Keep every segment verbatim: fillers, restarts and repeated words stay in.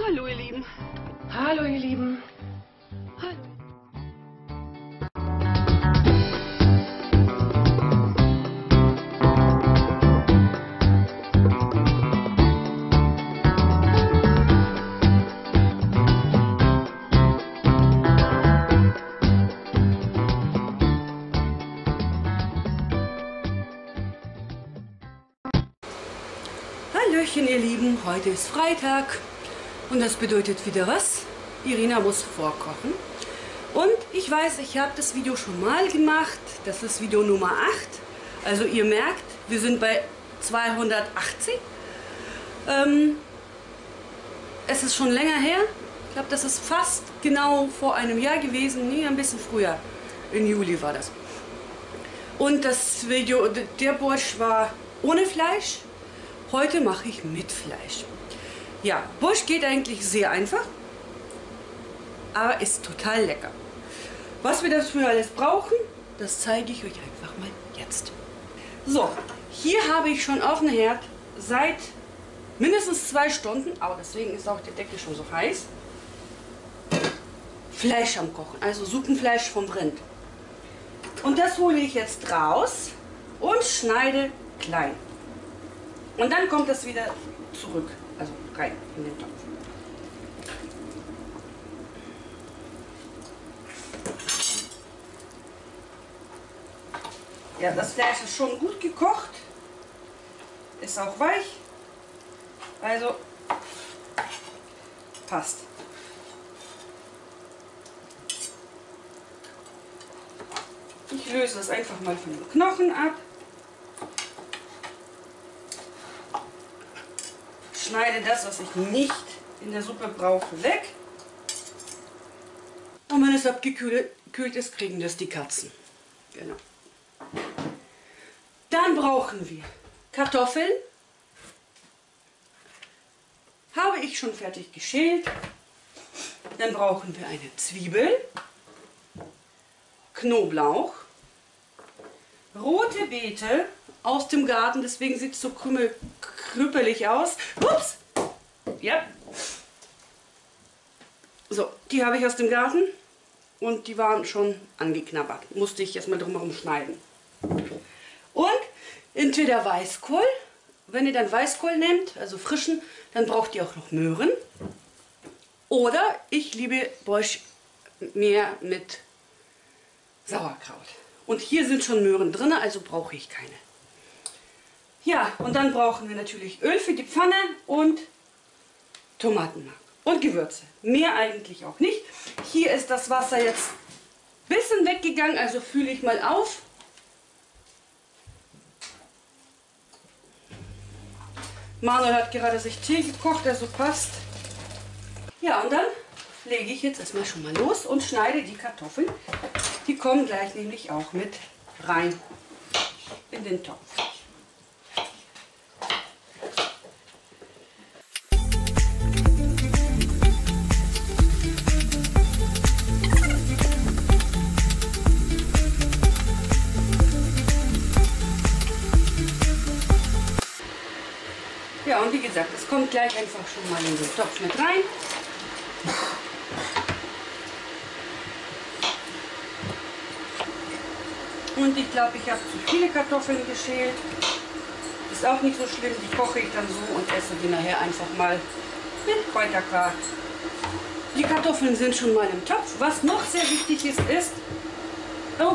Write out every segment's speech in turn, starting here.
Hallo, ihr Lieben. Hallo, ihr Lieben. Hallo. Hallöchen, ihr Lieben, heute ist Freitag und das bedeutet wieder was? Irina muss vorkochen. Und ich weiß, ich habe das Video schon mal gemacht, das ist Video Nummer acht. Also ihr merkt, wir sind bei zweihundertachtzig. Ähm, es ist schon länger her, ich glaube, das ist fast genau vor einem Jahr gewesen, nee, ein bisschen früher, im Juli war das. Und das Video, der Borsch war ohne Fleisch. Heute mache ich mit Fleisch. Ja, Borsch geht eigentlich sehr einfach, aber ist total lecker. Was wir dafür alles brauchen, das zeige ich euch einfach mal jetzt. So, hier habe ich schon auf dem Herd seit mindestens zwei Stunden, aber deswegen ist auch der Deckel schon so heiß, Fleisch am Kochen, also Suppenfleisch vom Rind. Und das hole ich jetzt raus und schneide klein. Und dann kommt das wieder zurück, also rein in den Topf. Ja, das Fleisch ist schon gut gekocht, ist auch weich, also passt. Ich löse das einfach mal von den Knochen ab. Schneide das, was ich nicht in der Suppe brauche, weg. Und wenn es abgekühlt ist, kriegen das die Katzen. Genau. Dann brauchen wir Kartoffeln. Habe ich schon fertig geschält. Dann brauchen wir eine Zwiebel, Knoblauch, rote Beete aus dem Garten, deswegen sieht es so krümel, krüppelig aus. Ups! Ja. So, die habe ich aus dem Garten und die waren schon angeknabbert. Musste ich erstmal drumherum schneiden. Und entweder Weißkohl, wenn ihr dann Weißkohl nehmt, also frischen, dann braucht ihr auch noch Möhren. Oder ich liebe Borsch mehr mit Sauerkraut. Und hier sind schon Möhren drin, also brauche ich keine. Ja, und dann brauchen wir natürlich Öl für die Pfanne und Tomatenmark und Gewürze. Mehr eigentlich auch nicht. Hier ist das Wasser jetzt ein bisschen weggegangen, also fühle ich mal auf. Manuel hat gerade sich Tee gekocht, also passt. Ja, und dann lege ich jetzt erstmal schon mal los und schneide die Kartoffeln. Die kommen gleich nämlich auch mit rein in den Topf. Ja, und wie gesagt, es kommt gleich einfach schon mal in den Topf mit rein. Und ich glaube, ich habe zu viele Kartoffeln geschält. Ist auch nicht so schlimm, die koche ich dann so und esse die nachher einfach mal mit Kräuterquark. Die Kartoffeln sind schon mal im Topf. Was noch sehr wichtig ist, ist... Oh,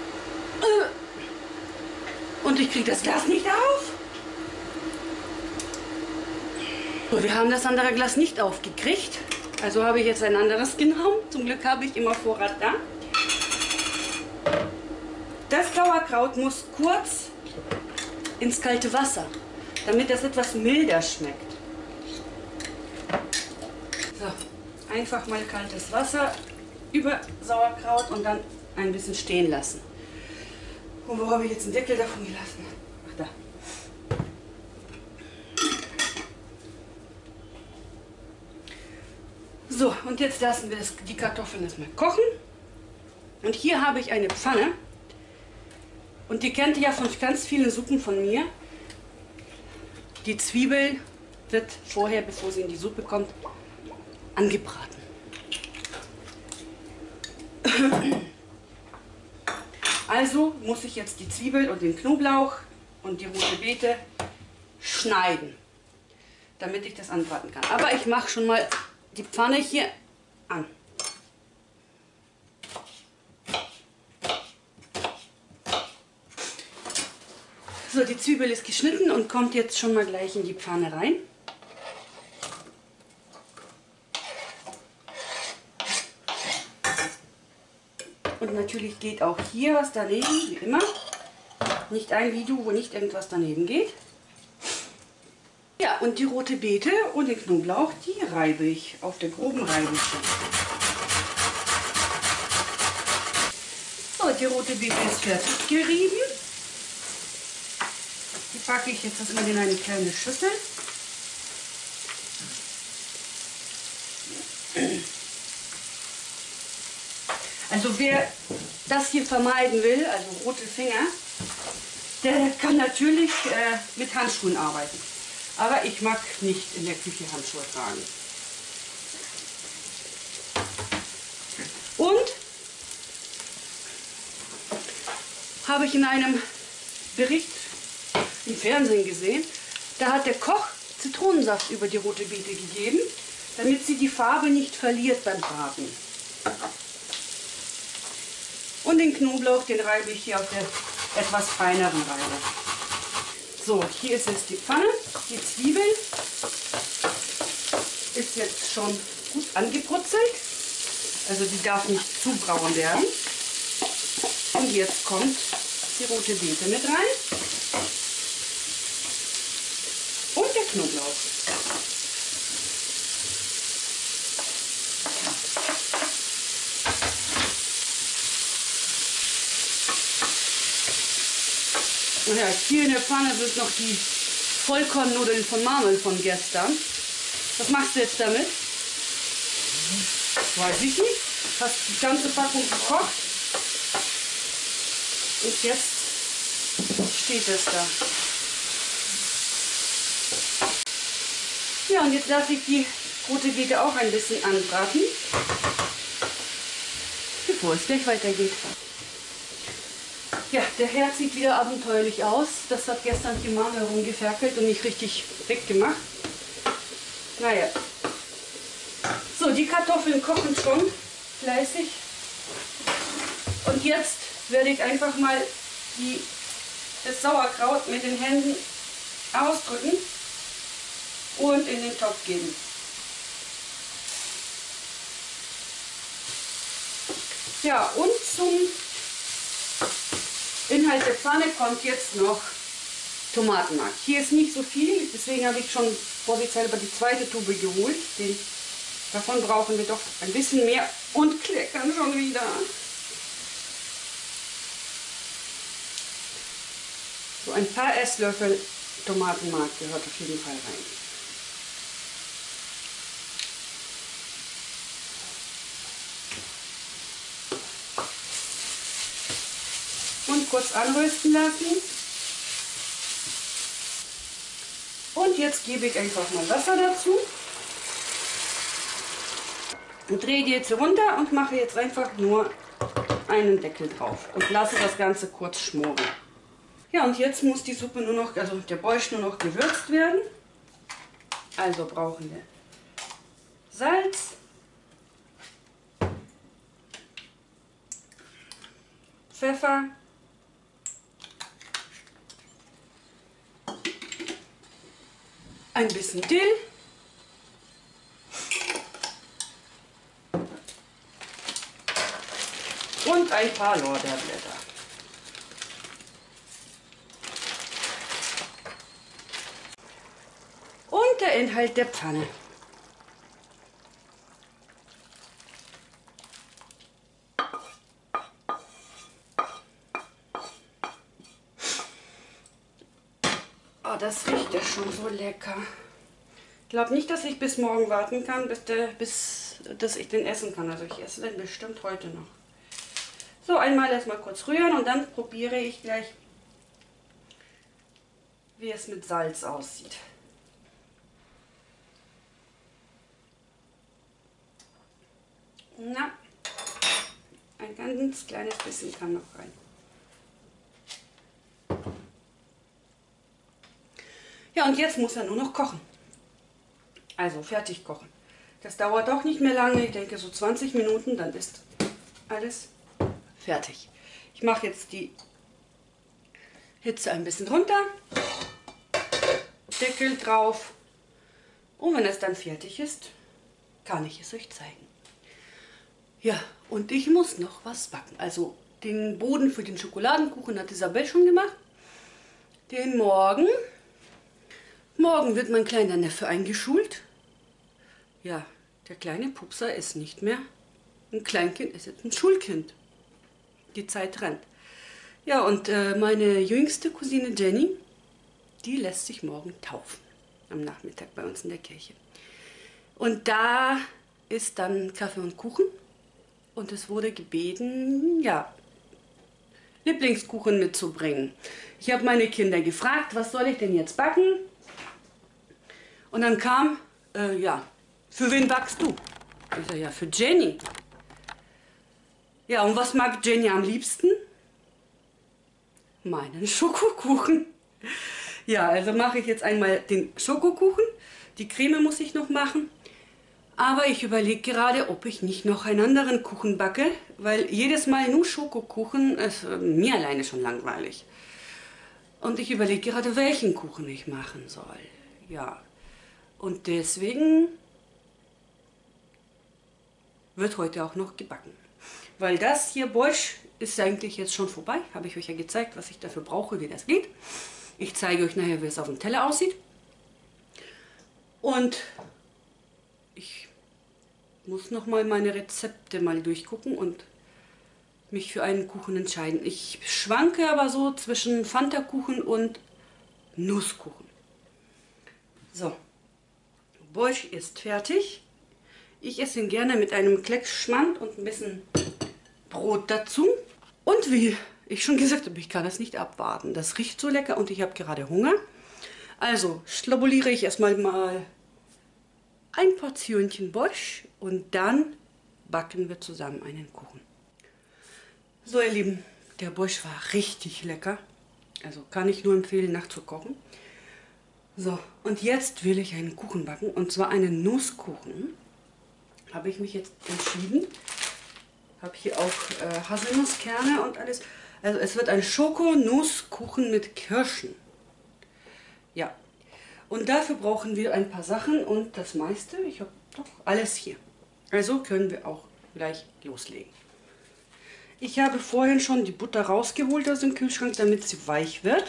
und ich kriege das Glas nicht auf. So, wir haben das andere Glas nicht aufgekriegt. Also habe ich jetzt ein anderes genommen. Zum Glück habe ich immer Vorrat da. Das Sauerkraut muss kurz ins kalte Wasser, damit das etwas milder schmeckt. So, einfach mal kaltes Wasser über Sauerkraut und dann ein bisschen stehen lassen. Und wo habe ich jetzt den Deckel davon gelassen? Ach, da. So, und jetzt lassen wir das, die Kartoffeln erstmal kochen. Und hier habe ich eine Pfanne. Und die kennt ihr ja von ganz vielen Suppen von mir. Die Zwiebel wird vorher, bevor sie in die Suppe kommt, angebraten. Also muss ich jetzt die Zwiebel und den Knoblauch und die rote Beete schneiden, damit ich das anbraten kann. Aber ich mache schon mal die Pfanne hier an. So, die Zwiebel ist geschnitten und kommt jetzt schon mal gleich in die Pfanne rein. Und natürlich geht auch hier was daneben, wie immer. Nicht ein Video, wo nicht irgendwas daneben geht. Ja, und die rote Beete und den Knoblauch, die reibe ich auf der groben Reibeschale. So, die rote Beete ist fertig gerieben. Die packe ich jetzt erstmal in eine kleine Schüssel. Also wer das hier vermeiden will, also rote Finger, der kann natürlich äh, mit Handschuhen arbeiten. Aber ich mag nicht in der Küche Handschuhe tragen. Und habe ich in einem Bericht im Fernsehen gesehen, da hat der Koch Zitronensaft über die rote Beete gegeben, damit sie die Farbe nicht verliert beim Braten. Und den Knoblauch, den reibe ich hier auf der etwas feineren Reibe. So, hier ist jetzt die Pfanne. Die Zwiebel ist jetzt schon gut angebrutzelt. Also die darf nicht zu braun werden. Und jetzt kommt die rote Beete mit rein. Und der Knoblauch. Und ja, hier in der Pfanne sind noch die Vollkornnudeln von Marmel von gestern. Was machst du jetzt damit? Weiß ich nicht. Hast die ganze Packung gekocht. Und jetzt steht es da. Ja, und jetzt lasse ich die rote Beete auch ein bisschen anbraten, bevor es gleich weitergeht. Ja, der Herd sieht wieder abenteuerlich aus. Das hat gestern die Marmel rumgeferkelt und nicht richtig weggemacht. Naja. So, die Kartoffeln kochen schon fleißig. Und jetzt werde ich einfach mal die, das Sauerkraut mit den Händen ausdrücken und in den Topf geben. Ja, und zum Inhalt der Pfanne kommt jetzt noch Tomatenmark. Hier ist nicht so viel, deswegen habe ich schon vorsichtshalber die zweite Tube geholt. Den, davon brauchen wir doch ein bisschen mehr und kleckern schon wieder. So ein paar Esslöffel Tomatenmark gehört auf jeden Fall rein. Und kurz anrösten lassen. Und jetzt gebe ich einfach mal Wasser dazu. Und drehe die jetzt runter und mache jetzt einfach nur einen Deckel drauf. Und lasse das Ganze kurz schmoren. Ja, und jetzt muss die Suppe nur noch, also der Borscht nur noch gewürzt werden. Also brauchen wir Salz, Pfeffer, ein bisschen Dill, und ein paar Lorbeerblätter. Und der Inhalt der Pfanne. Oh, das riecht ja schon so lecker. Ich glaube nicht, dass ich bis morgen warten kann, bis, der, bis dass ich den essen kann. Also ich esse den bestimmt heute noch. So, einmal erstmal kurz rühren und dann probiere ich gleich, wie es mit Salz aussieht. ganz kleines bisschen kann noch rein. Ja, und jetzt muss er nur noch kochen. Also fertig kochen. Das dauert auch nicht mehr lange, ich denke so zwanzig Minuten, dann ist alles fertig. Ich mache jetzt die Hitze ein bisschen runter, Deckel drauf und wenn es dann fertig ist, kann ich es euch zeigen. Ja, und ich muss noch was backen. Also den Boden für den Schokoladenkuchen hat Isabel schon gemacht. Den morgen, morgen wird mein kleiner Neffe eingeschult. Ja, der kleine Pupser ist nicht mehr ein Kleinkind, ist jetzt ein Schulkind. Die Zeit rennt. Ja, und äh, meine jüngste Cousine Jenny, die lässt sich morgen taufen. Am Nachmittag bei uns in der Kirche. Und da ist dann Kaffee und Kuchen. Und es wurde gebeten, ja, Lieblingskuchen mitzubringen. Ich habe meine Kinder gefragt, was soll ich denn jetzt backen? Und dann kam, äh, ja, für wen backst du? Ich sage, ja, für Jenny. Ja, und was mag Jenny am liebsten? Meinen Schokokuchen. Ja, also mache ich jetzt einmal den Schokokuchen. Die Creme muss ich noch machen. Aber ich überlege gerade, ob ich nicht noch einen anderen Kuchen backe, weil jedes Mal nur Schokokuchen ist äh, mir alleine schon langweilig. Und ich überlege gerade, welchen Kuchen ich machen soll. Ja, und deswegen wird heute auch noch gebacken. Weil das hier Borsch ist eigentlich jetzt schon vorbei. Habe ich euch ja gezeigt, was ich dafür brauche, wie das geht. Ich zeige euch nachher, wie es auf dem Teller aussieht. Und ich muss noch mal meine Rezepte mal durchgucken und mich für einen Kuchen entscheiden. Ich schwanke aber so zwischen Fanta-Kuchen und Nusskuchen. So, Borsch ist fertig. Ich esse ihn gerne mit einem Klecks Schmand und ein bisschen Brot dazu. Und wie ich schon gesagt habe, ich kann es nicht abwarten. Das riecht so lecker und ich habe gerade Hunger. Also schnabuliere ich erstmal mal ein Portionchen Borsch und dann backen wir zusammen einen Kuchen. So, ihr Lieben, der Borsch war richtig lecker. Also kann ich nur empfehlen, nachzukochen. So, und jetzt will ich einen Kuchen backen, und zwar einen Nusskuchen. Habe ich mich jetzt entschieden. Habe hier auch äh, Haselnusskerne und alles. Also es wird ein Schoko-Nusskuchen mit Kirschen. Ja, und dafür brauchen wir ein paar Sachen und das meiste, ich habe doch alles hier. Also können wir auch gleich loslegen. Ich habe vorhin schon die Butter rausgeholt aus dem Kühlschrank, damit sie weich wird.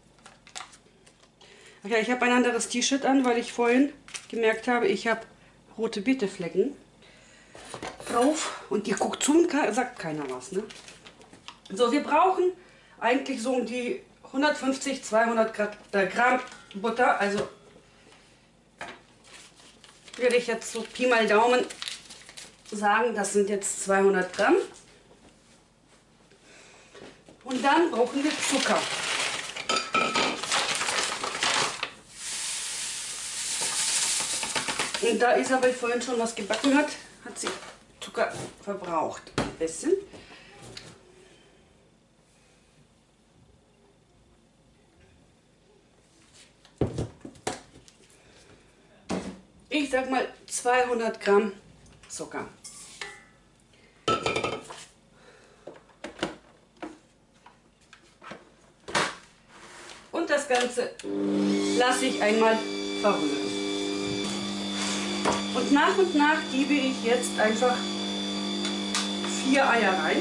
Ach ja, ich habe ein anderes T-Shirt an, weil ich vorhin gemerkt habe, ich habe rote Beeteflecken drauf. Und ihr guckt zu und sagt keiner was, ne? So, wir brauchen eigentlich so um die hundertfünfzig, zweihundert Gramm Butter. Also würde ich jetzt so Pi mal Daumen sagen, das sind jetzt zweihundert Gramm. Und dann brauchen wir Zucker. Und da Isabel vorhin schon was gebacken hat, hat sie Zucker verbraucht. Ein bisschen. Ich sag mal zweihundert Gramm Zucker. Und das Ganze lasse ich einmal verrühren. Und nach und nach gebe ich jetzt einfach vier Eier rein.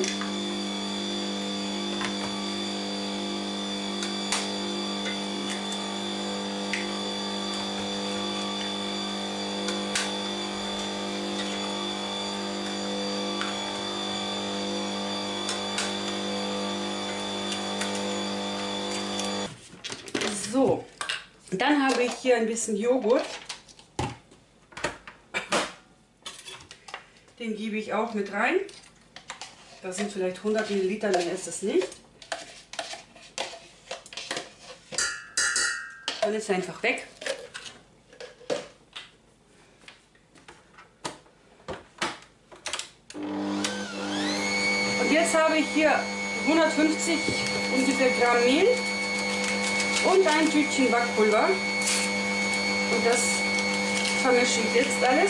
So, dann habe ich hier ein bisschen Joghurt. Den gebe ich auch mit rein. Das sind vielleicht hundert Milliliter, dann ist es nicht. Dann ist er einfach weg. Und Und jetzt habe ich hier hundertfünfzig ungefähr Gramm Mehl und ein Tütchen Backpulver. Und das vermische ich jetzt alles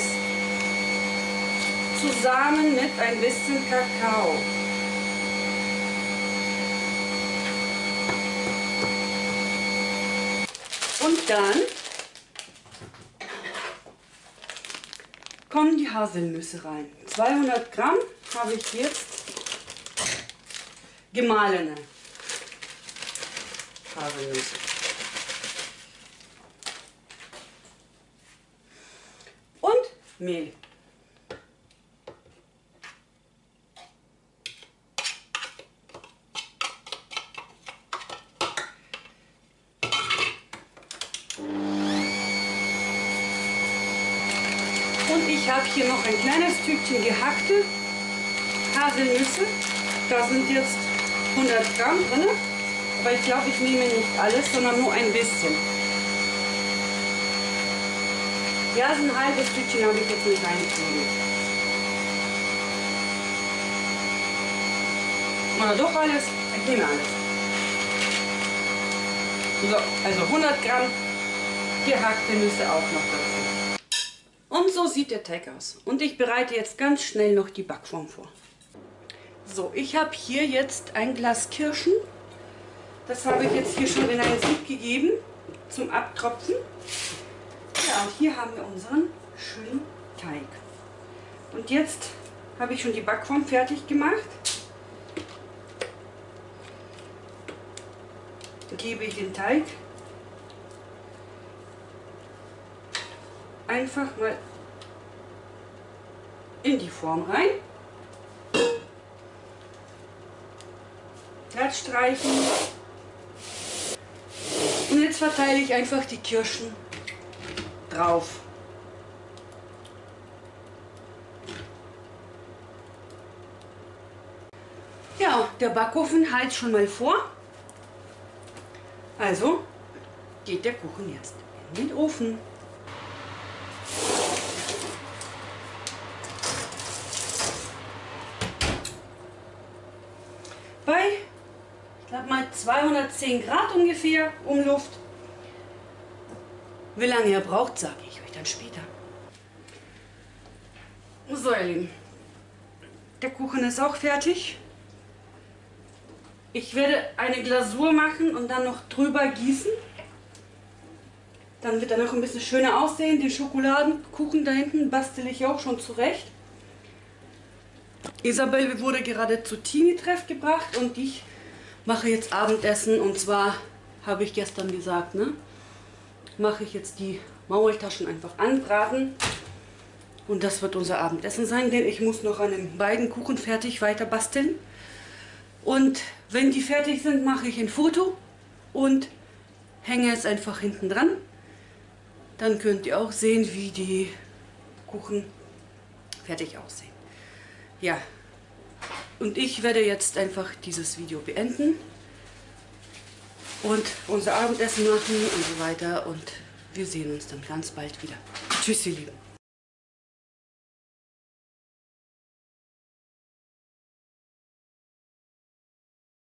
zusammen mit ein bisschen Kakao. Und dann kommen die Haselnüsse rein. zweihundert Gramm habe ich jetzt gemahlene Haselnüsse. Und Mehl. Und ich habe hier noch ein kleines Tütchen gehackte Haselnüsse. Da sind jetzt hundert Gramm drin. Aber ich glaube, ich nehme nicht alles, sondern nur ein bisschen. Ja, so ein halbes Tütchen habe ich jetzt nicht reingegeben. Oder doch alles? Ich nehme alles. So, also hundert Gramm gehackte Nüsse auch noch dazu. Und so sieht der Teig aus. Und ich bereite jetzt ganz schnell noch die Backform vor. So, ich habe hier jetzt ein Glas Kirschen. Das habe ich jetzt hier schon in ein Sieb gegeben zum Abtropfen. Ja, und hier haben wir unseren schönen Teig. Und jetzt habe ich schon die Backform fertig gemacht. Gebe ich den Teig einfach mal in die Form rein. Glatt streichen. Und jetzt verteile ich einfach die Kirschen drauf. Ja, der Backofen heizt schon mal vor. Also geht der Kuchen jetzt in den Ofen. Bei, ich glaube mal zweihundertzehn Grad ungefähr Umluft. Wie lange er braucht, sage ich euch dann später. So, ihr Lieben, der Kuchen ist auch fertig. Ich werde eine Glasur machen und dann noch drüber gießen. Dann wird er noch ein bisschen schöner aussehen. Den Schokoladenkuchen da hinten bastel ich auch schon zurecht. Isabel wurde gerade zu Teenie-Treff gebracht und ich mache jetzt Abendessen. Und zwar habe ich gestern gesagt, ne, mache ich jetzt die Maultaschen einfach anbraten. Und das wird unser Abendessen sein, denn ich muss noch an den beiden Kuchen fertig weiter basteln. Und wenn die fertig sind, mache ich ein Foto und hänge es einfach hinten dran. Dann könnt ihr auch sehen, wie die Kuchen fertig aussehen. Ja, und ich werde jetzt einfach dieses Video beenden und unser Abendessen machen und so weiter. Und wir sehen uns dann ganz bald wieder. Tschüss, ihr Lieben.